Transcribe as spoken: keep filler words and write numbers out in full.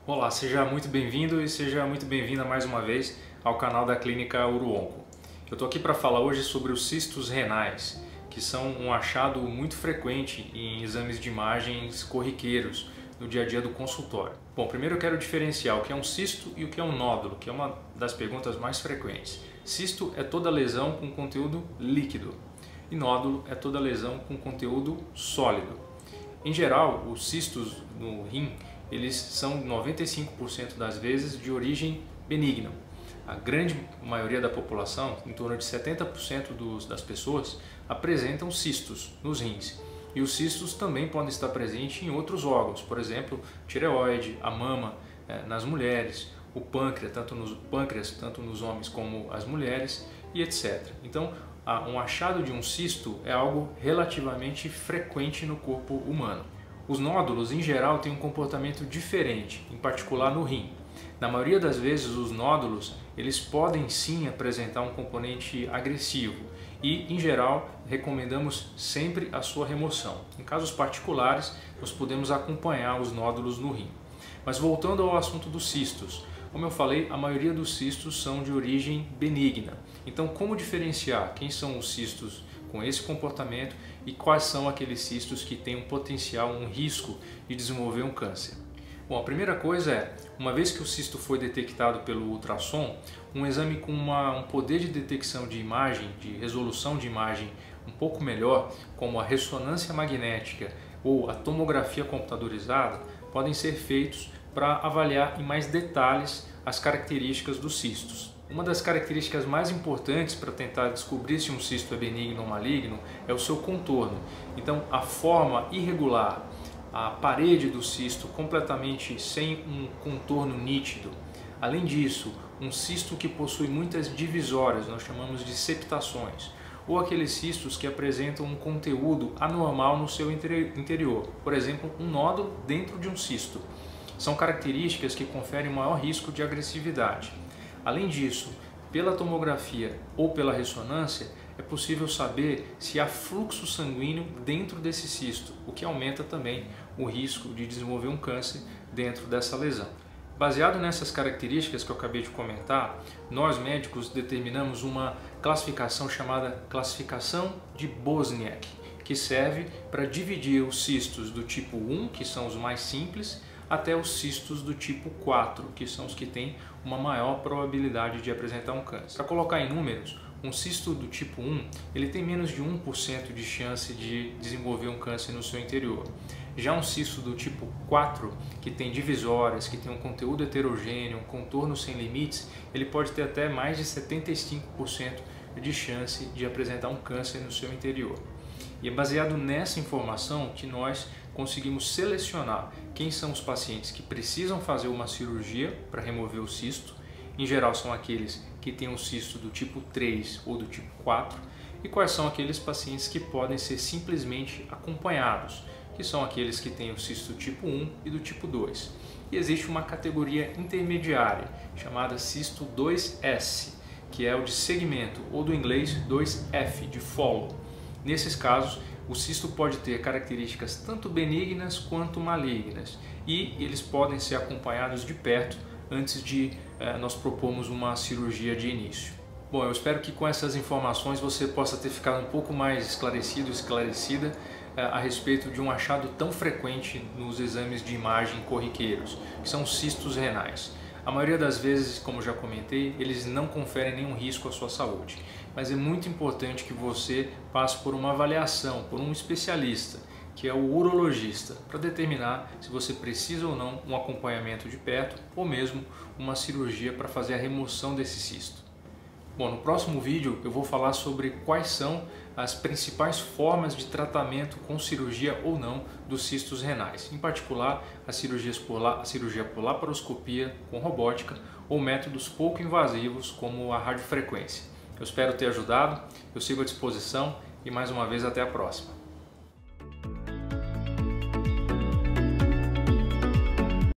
Olá, seja muito bem-vindo e seja muito bem-vinda mais uma vez ao canal da Clínica Uruonco. Eu estou aqui para falar hoje sobre os cistos renais, que são um achado muito frequente em exames de imagens corriqueiros no dia a dia do consultório. Bom, primeiro eu quero diferenciar o que é um cisto e o que é um nódulo, que é uma das perguntas mais frequentes. Cisto é toda lesão com conteúdo líquido e nódulo é toda lesão com conteúdo sólido. Em geral, os cistos no rim, eles são noventa e cinco por cento das vezes de origem benigna. A grande maioria da população, em torno de setenta por cento dos, das pessoas, apresentam cistos nos rins. E os cistos também podem estar presentes em outros órgãos, por exemplo, tireoide, a mama eh, nas mulheres, o pâncreas tanto, nos, pâncreas, tanto nos homens como as mulheres e etcétera. Então, um achado de um cisto é algo relativamente frequente no corpo humano. Os nódulos, em geral, têm um comportamento diferente, em particular no rim. Na maioria das vezes, os nódulos eles podem sim apresentar um componente agressivo e, em geral, recomendamos sempre a sua remoção. Em casos particulares, nós podemos acompanhar os nódulos no rim. Mas voltando ao assunto dos cistos, como eu falei, a maioria dos cistos são de origem benigna. Então, como diferenciar quem são os cistos com esse comportamento e quais são aqueles cistos que têm um potencial, um risco de desenvolver um câncer? Bom, a primeira coisa é, uma vez que o cisto foi detectado pelo ultrassom, um exame com uma, um poder de detecção de imagem, de resolução de imagem um pouco melhor, como a ressonância magnética ou a tomografia computadorizada, podem ser feitos para avaliar em mais detalhes as características dos cistos. Uma das características mais importantes para tentar descobrir se um cisto é benigno ou maligno é o seu contorno. Então, a forma irregular, a parede do cisto completamente sem um contorno nítido. Além disso, um cisto que possui muitas divisórias, nós chamamos de septações, ou aqueles cistos que apresentam um conteúdo anormal no seu interior, por exemplo, um nódulo dentro de um cisto. São características que conferem maior risco de agressividade. Além disso, pela tomografia ou pela ressonância, é possível saber se há fluxo sanguíneo dentro desse cisto, o que aumenta também o risco de desenvolver um câncer dentro dessa lesão. Baseado nessas características que eu acabei de comentar, nós médicos determinamos uma classificação chamada classificação de Bosniak, que serve para dividir os cistos do tipo um, que são os mais simples, até os cistos do tipo quatro, que são os que têm uma maior probabilidade de apresentar um câncer. Para colocar em números, um cisto do tipo um ele tem menos de um por cento de chance de desenvolver um câncer no seu interior. Já um cisto do tipo quatro, que tem divisórias, que tem um conteúdo heterogêneo, um contorno sem limites, ele pode ter até mais de setenta e cinco por cento de chance de apresentar um câncer no seu interior. E é baseado nessa informação que nós conseguimos selecionar quem são os pacientes que precisam fazer uma cirurgia para remover o cisto. Em geral são aqueles que têm um cisto do tipo três ou do tipo quatro, e quais são aqueles pacientes que podem ser simplesmente acompanhados, que são aqueles que têm o cisto tipo um e do tipo dois. E existe uma categoria intermediária chamada cisto dois S, que é o de segmento, ou do inglês dois F, de follow. Nesses casos, o cisto pode ter características tanto benignas quanto malignas e eles podem ser acompanhados de perto antes de eh, nós propormos uma cirurgia de início. Bom, eu espero que com essas informações você possa ter ficado um pouco mais esclarecido, esclarecida eh, a respeito de um achado tão frequente nos exames de imagem corriqueiros, que são os cistos renais. A maioria das vezes, como já comentei, eles não conferem nenhum risco à sua saúde, mas é muito importante que você passe por uma avaliação, por um especialista, que é o urologista, para determinar se você precisa ou não um acompanhamento de perto ou mesmo uma cirurgia para fazer a remoção desse cisto. Bom, no próximo vídeo eu vou falar sobre quais são as principais formas de tratamento com cirurgia ou não dos cistos renais, em particular as cirurgias por la, a cirurgia por laparoscopia com robótica ou métodos pouco invasivos como a radiofrequência. Eu espero ter ajudado, eu sigo à disposição e mais uma vez até a próxima.